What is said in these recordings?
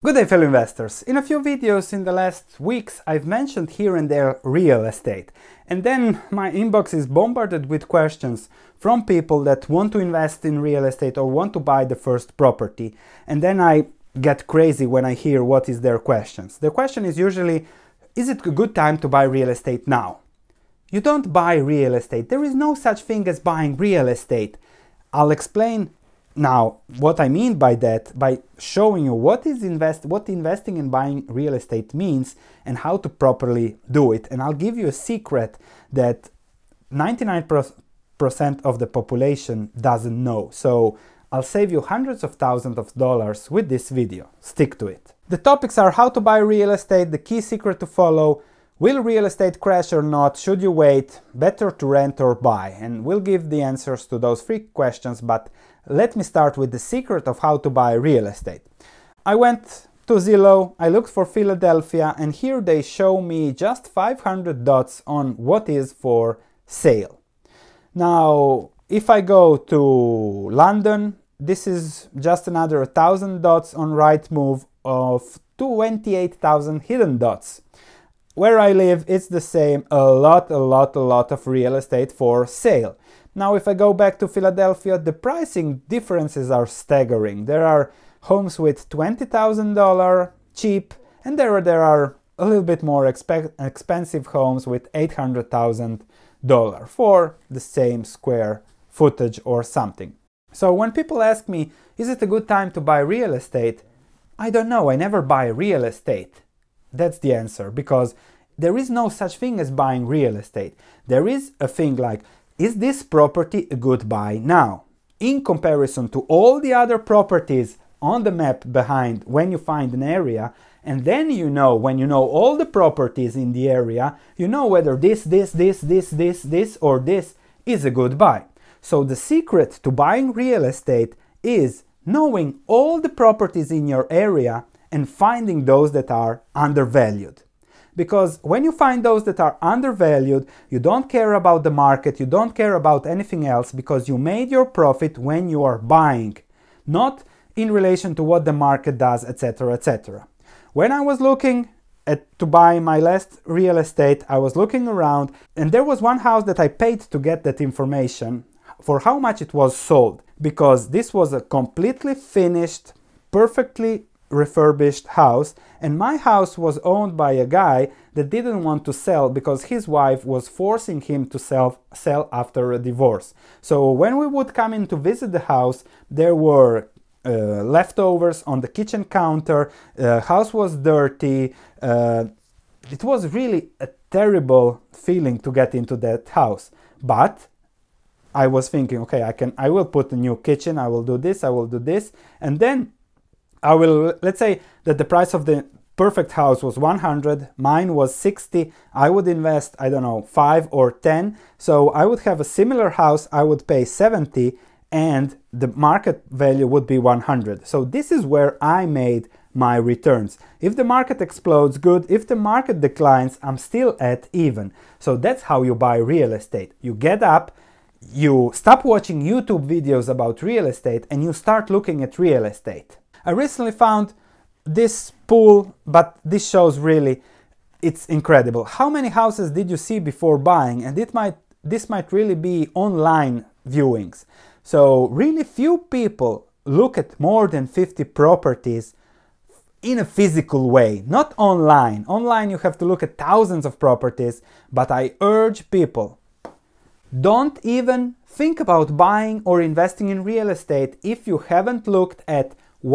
Good day, fellow investors. In a few videos in the last weeks, I've mentioned here and there real estate. And then my inbox is bombarded with questions from people that want to invest in real estate or want to buy the first property. And then I get crazy when I hear what is their questions. The question is usually, is it a good time to buy real estate now? You don't buy real estate. There is no such thing as buying real estate. I'll explain now what I mean by that by showing you what investing and buying real estate means and how to properly do it. And I'll give you a secret that 99% of the population doesn't know. So I'll save you hundreds of thousands of dollars with this video. Stick to it. The topics are how to buy real estate, the key secret to follow, will real estate crash or not, should you wait, better to rent or buy, and we'll give the answers to those three questions, but let me start with the secret of how to buy real estate. I went to Zillow, I looked for Philadelphia, and here they show me just 500 dots on what is for sale. Now, if I go to London, this is just another 1,000 dots on Rightmove of 28,000 hidden dots. Where I live, it's the same, a lot of real estate for sale. Now, if I go back to Philadelphia, the pricing differences are staggering. There are homes with $20,000 cheap, and there are a little bit more expensive homes with $800,000 for the same square footage or something. So when people ask me, is it a good time to buy real estate? I don't know, I never buy real estate. That's the answer, because there is no such thing as buying real estate. There is a thing like, is this property a good buy now? In comparison to all the other properties on the map behind when you find an area, and then you know, when you know all the properties in the area, you know whether this or this is a good buy. So the secret to buying real estate is knowing all the properties in your area and finding those that are undervalued. Because when you find those that are undervalued, you don't care about the market, you don't care about anything else, because you made your profit when you are buying, not in relation to what the market does, etc., etc. When I was looking to buy my last real estate, I was looking around, and there was one house that I paid to get that information for how much it was sold, because this was a completely finished, perfectly refurbished house, and my house was owned by a guy that didn't want to sell because his wife was forcing him to sell after a divorce. So when we would come in to visit the house, there were leftovers on the kitchen counter, house was dirty, it was really a terrible feeling to get into that house. But I was thinking, okay, I will put a new kitchen, I will do this, and then let's say that the price of the perfect house was 100, mine was 60, I would invest, I don't know, 5 or 10, so I would have a similar house, I would pay 70, and the market value would be 100. So this is where I made my returns. If the market explodes, good. If the market declines, I'm still at even. So that's how you buy real estate. You get up, you stop watching YouTube videos about real estate, and you start looking at real estate. I recently found this pool, but this shows really, it's incredible. How many houses did you see before buying? And this might really be online viewings. So really few people look at more than 50 properties in a physical way, not online. Online you have to look at thousands of properties, but I urge people, don't even think about buying or investing in real estate if you haven't looked at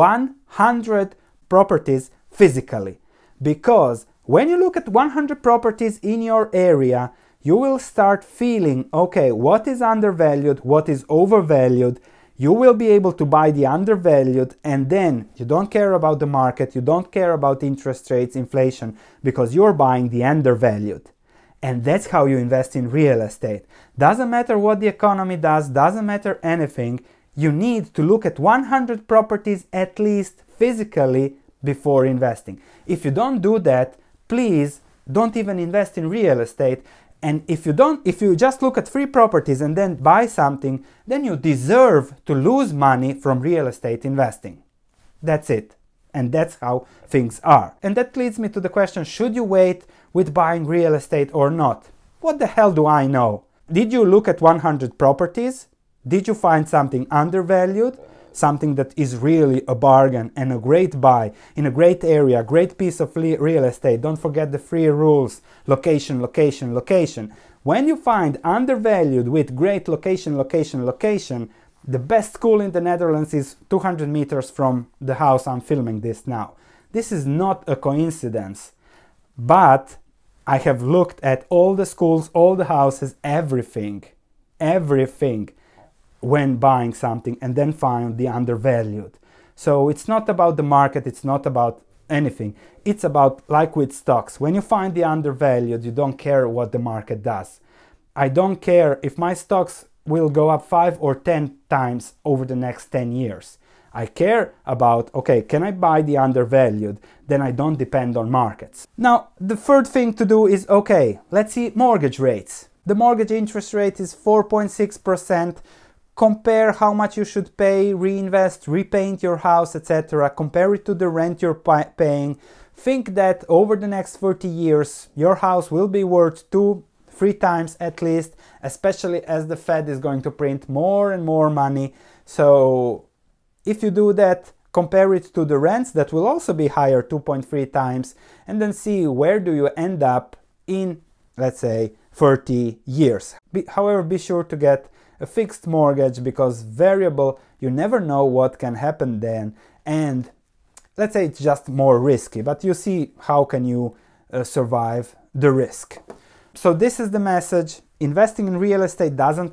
100 properties physically, because when you look at 100 properties in your area, you will start feeling, okay, what is undervalued, what is overvalued. You will be able to buy the undervalued, and then you don't care about the market, you don't care about interest rates, inflation, because you're buying the undervalued. And that's how you invest in real estate. Doesn't matter what the economy does, doesn't matter anything. You need to look at 100 properties at least physically before investing. If you don't do that, please don't even invest in real estate. And if you just look at 3 properties and then buy something, then you deserve to lose money from real estate investing. That's it. And that's how things are. And that leads me to the question, should you wait with buying real estate or not? What the hell do I know? Did you look at 100 properties? Did you find something undervalued? Something that is really a bargain and a great buy in a great area, great piece of real estate. Don't forget the 3 rules: location, location, location. When you find undervalued with great location, location, location, the best school in the Netherlands is 200 meters from the house I'm filming this now. This is not a coincidence, but I have looked at all the schools, all the houses, everything when buying something, and then found the undervalued. So it's not about the market, it's not about anything. It's about, like with stocks, when you find the undervalued, you don't care what the market does. I don't care if my stocks will go up 5 or 10 times over the next 10 years. I care about, okay, can I buy the undervalued? Then I don't depend on markets. Now, the third thing to do is, okay, let's see mortgage rates. The mortgage interest rate is 4.6%. Compare how much you should pay, reinvest, repaint your house, etc. Compare it to the rent you're paying. Think that over the next 30 years, your house will be worth 2-3 times at least, especially as the Fed is going to print more and more money. So if you do that, compare it to the rents that will also be higher, 2.3 times, and then see where do you end up in, let's say, 30 years. However, be sure to get a fixed mortgage, because variable, you never know what can happen then, and let's say it's just more risky, but you see how can you survive the risk. So this is the message. Investing in real estate doesn't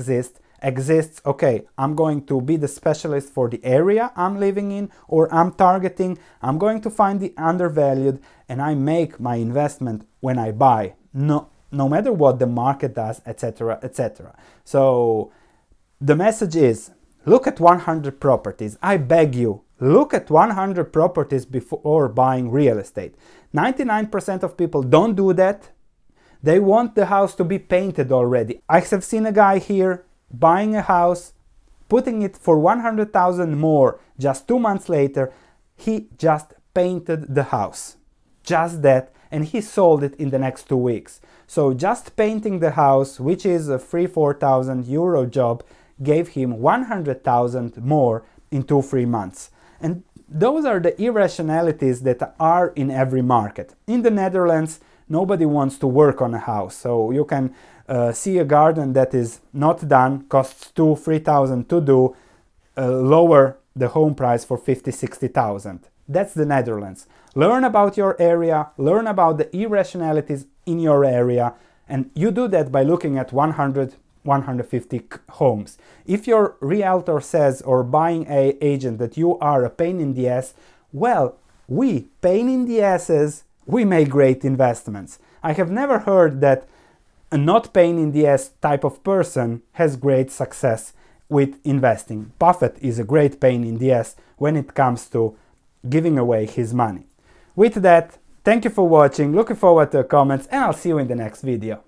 exists, okay, I'm going to be the specialist for the area I'm living in or I'm targeting, I'm going to find the undervalued, and I make my investment when I buy, no matter what the market does, etc., etc. So the message is, look at 100 properties. I beg you, look at 100 properties before buying real estate. 99% of people don't do that. They want the house to be painted already. I have seen a guy here buying a house, putting it for 100,000 more. Just 2 months later, he just painted the house. Just that. And he sold it in the next 2 weeks. So just painting the house, which is a 3,000–4,000 euro job, gave him 100,000 more in 2–3 months. And those are the irrationalities that are in every market. In the Netherlands, nobody wants to work on a house. So you can see a garden that is not done, costs 2–3,000 to do, lower the home price for 50–60,000. That's the Netherlands. Learn about your area, learn about the irrationalities in your area, and you do that by looking at 100–150 homes. If your realtor says, or buying agent, that you are a pain in the ass, well, we, pain in the asses, we make great investments. I have never heard that a not pain in the ass type of person has great success with investing. Buffett is a great pain in the ass when it comes to giving away his money. With that, thank you for watching, looking forward to your comments, and I'll see you in the next video.